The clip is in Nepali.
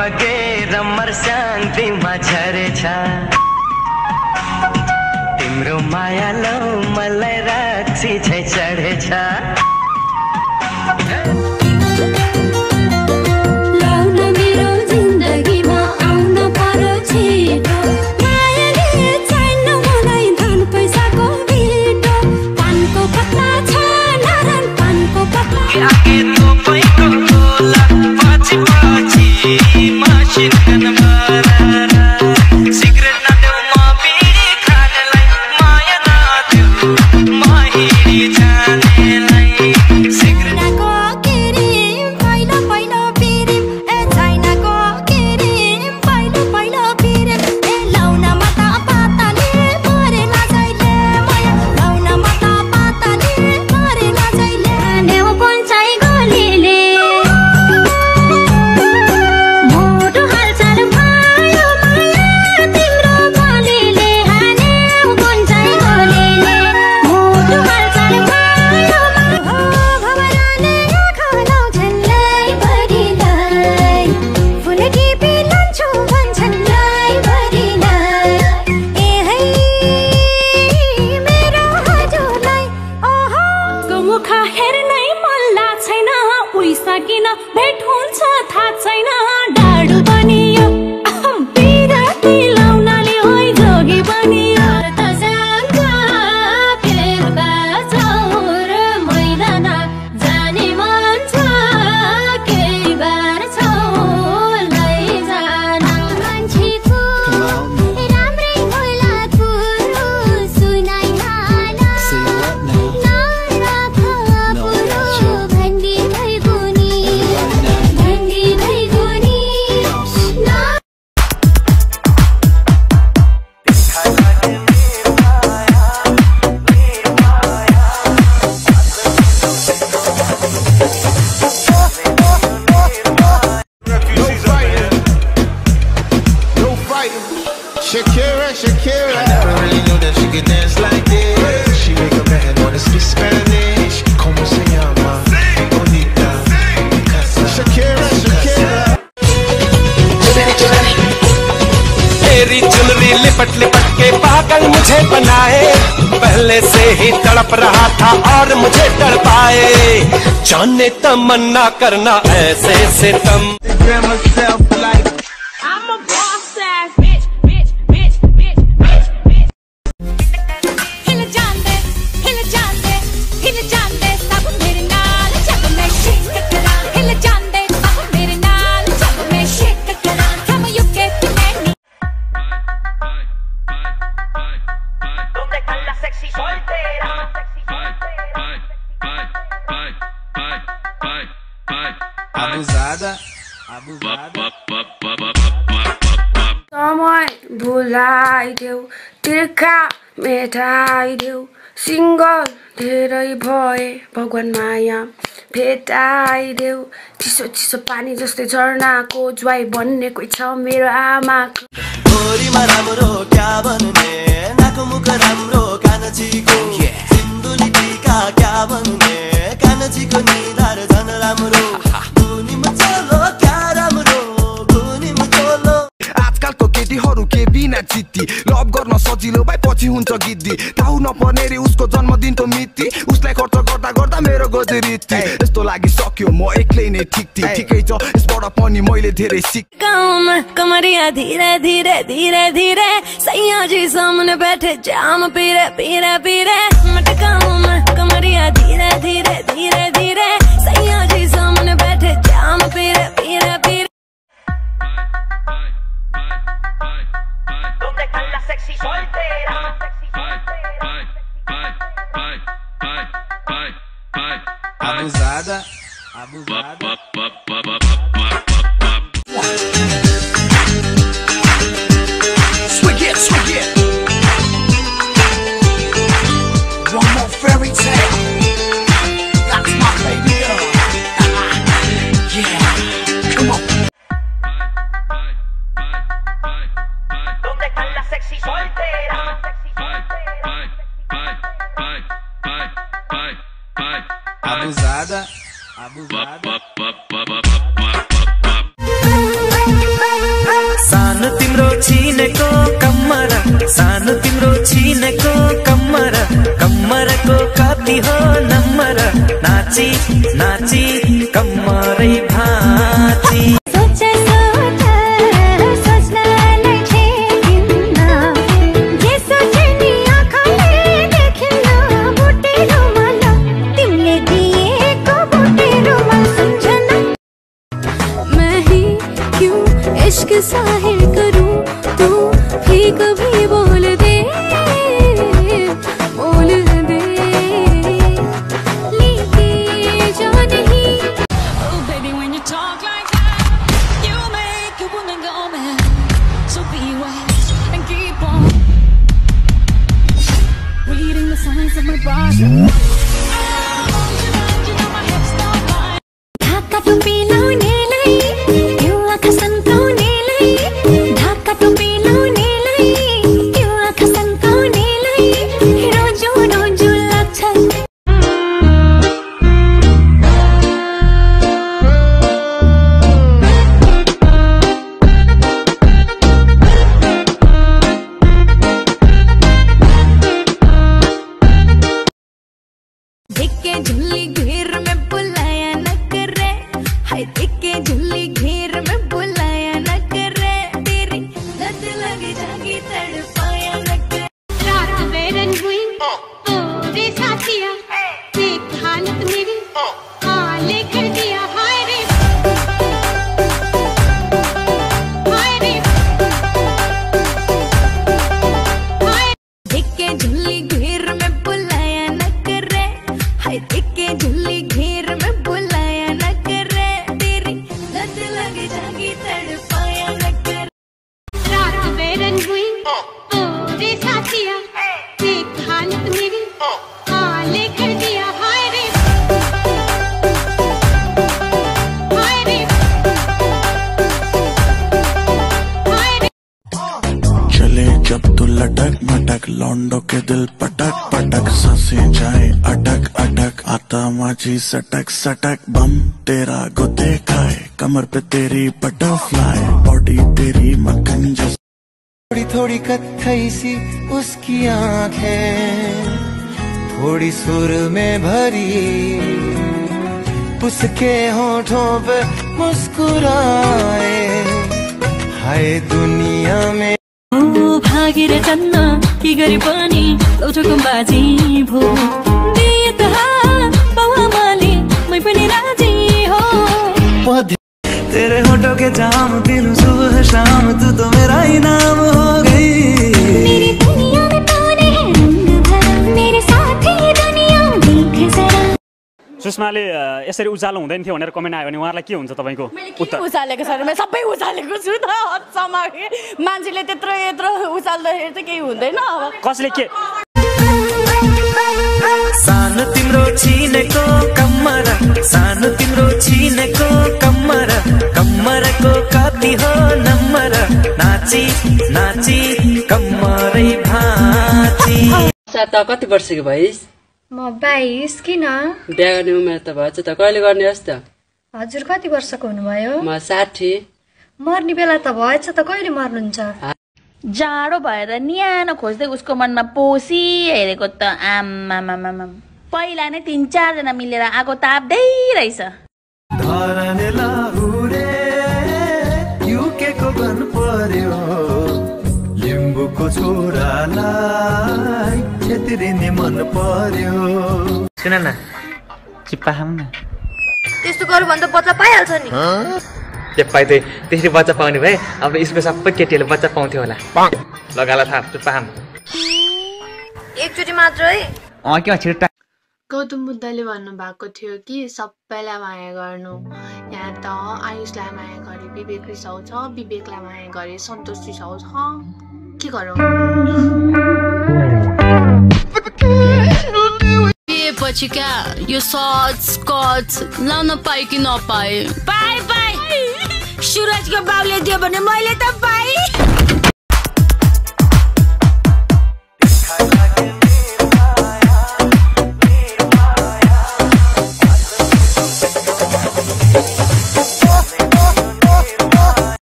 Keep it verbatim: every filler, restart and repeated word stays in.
बगेर मर्स्याङ्तिमा झरेछ तिम्रो माया लौ मलाई राक्षी झै चढेछ भेट हुन्छ थाहा छैन डाडु बनियो पिराती लाउनाले होइ जोगी बनियो त जान्छ फेरका छौर मैदान जाने मन छ केही बार छौ लैजान मान्छेको राम्रै होला कुरो सुनाइहाल नराख पुरो भन्दी भइगयो Shakira, Shakira. I never really knew that she could dance like this. She make a man wanna speak Spanish. Como se llama? Bonita. Shakira, Shakira. तेरी चुनरी लिपट लिपट के पागल मुझे बनाए पहले से ही तड़प रहा था और मुझे तड़पाए जाने तमन्ना करना ऐसे से तुम Abusada, abusada. समय भुलाइदेऊ तिर्खा मेटाइदेऊ सिङ्गल धेरै भए भगवान माया भेटाइदेऊ चिसो चिसो पानी जस्तै झरनाको ज्वाई बन्ने कोही छ मेरो आमाको भोरिमा राम्रो क्या भन्ने नाको मुख राम्रो कानचीको सिन्दुली टीका क्या भन्ने कानचीको निधार झन राम्रो गुनीमा चलो क्या राम्रो गुनीमा चलो आजकलको केटीहरू के बिना चित्ती लभ गर्न सजिलो भए पछि हुन्छ गिद्दी थाहु नपर्ने रे उसको जन्मदिनको मिति उसलाई खर्च गर्दा गर्दा मेरो गजरिती यस्तो लागि सक्यो म एक्लै नै ठिक थिएँ ठिकै छ यसबाट पनि मैले धेरै सिक गाउँमा कमरिया धीरे धीरे धीरे धीरे सैयाजी सामने बैठे जाम पीरे पीरे पीरे मट गाउँमा कमरिया धीरे धीरे धीरे धीरे सैयाजी सामने बैठे जाम पीरे पीरे पीरे ¿Dónde están las sexy solteras? Abusada, abusada. Swig it, swig it. One more fairy tale. That's my baby girl. Yeah, come on. ¿Dónde están las sexy solteras? Abusada, abusada. नाची नाची कम्मरै भाँची सोचे सोचा सोच्न नै ठेकिन्न जे सोचे नि आँखाले देखेन बुटेरो मन तिमीले दिएको बुटेरो मन सम्झना मैं ही क्यों इश्क जाहिर करूं तू भी कभी बोल दे बोल दे लेके जा नहीं oh baby when you talk like that you make a woman go mad so be wise and keep on reading the signs of my body Dhaka टोपी लाउनेलाई त्यो आँखा सन्काउनेलाई ढाका टोपी लाउनेलाई त्यो आँखा सन्काउनेलाई रोजो रोजो लाग्छ देखे झुल्ली घेर में बुलाया न करे हाय देखे झुल्ली घेर में बुलाया न करे तेरी लत लगी जागी तड़पाया न करे रात बेरन हुई ओ रे साथिया देख हालत मेरी हाले कर दिया हाय रे हाय रे हाय देखे झुल्ली घेर में बुलाया न करे हाय देखे झुल्ली घेर में बुलाया न करे तेरी लत लगी जागी तड़पाया न करे रात बेरन हुई ओ रे साथिया देख हालत मेरी हाले कर दिया हाय रे हाय रे हाय रे चले जब तू लटक मटक लौंडो के दिल पटक पटक सांसें जाए अटक अटक आता माझी सटक सटक बम तेरा गुते खाए कमर पे तेरी बटरफ्लाई बॉडी तेरी मक्खन जैसी थोड़ी थोड़ी कत्थई सी उसकी आंखें थोड़ी सुर में भरी उसके होठों पे मुस्कुराए हाय दुनिया में ओ भागेर चन्न के गरे पनि लौटको बाजी भो दिए त बाउआमाले मै पनि राजी हो तेरे होठों के जाम पीलूं सुबह शाम तू तो मेरा ही नाम हो गई मेरी दुनिया में पाने हैं रंग भरा मेरे साथ ही दुनिया देख जरा सुषमाले यसरी उज्यालो हुँदैन थियो भनेर कमेन्ट आयो भने उहाँलाई के हुन्छ तपाईको उत्तर उचालेको छ म सबै उचालेको छु त हदसम्म मान्छेले त्यत्रो यत्रो उचाल्दाखेरि चाहिँ केही हुँदैन अब कसले के सानो तिम्रो छिनेको कम्मर सानो तिम्रो छिनेको कम्मर कम्मरको कति हो नम्बर नाची नाची कम्मरै भाँची त कति वर्षको भइस् म बाइस किन बिहा गर्ने उमेर त भएछ त कहिले गर्ने होस् त हजुर कति वर्षको हुनुभयो म साठी मर्ने बेला त भएछ त कहिले मर्नुहुन्छ जाडो भएर न्यानो खोज्दै उसको मनमा पोसी हेरेको त आम्मामामा पहिला नै तीन चार जना मिलेर आगो ताप्दै रहेछ धरने लाहुरे युके को बन पर्यो लिम्बुको छोरालाई छेत्रिने मन पर्यो सुन न चिप्पा खाऊ न त्यस्तो गरौ भने त बच्चा पाइहाल्छ नि चिप्पा त त्यसरी बच्चा पाउने भए अब यसको सबै केटीहरूले बच्चा पाउँथ्यो होला लगाला थाप चिप्पा खाऊ एकचोटि मात्रै अ के छिट्टा गौतम बुद्धले भन्नुभएको थियो कि सबैलाई माया गर्नु यहाँ त आयुषलाई माया गरे विवेक रिसाउँछ विवेकलाई माया गरे सन्तोष रिसाउँछ के गरौँ पछि क्या यो सर्ट स्कर्ट लाउन पाए कि नपाए पाए पाए सुरजको बाउले दियो भने मैले त पाएँ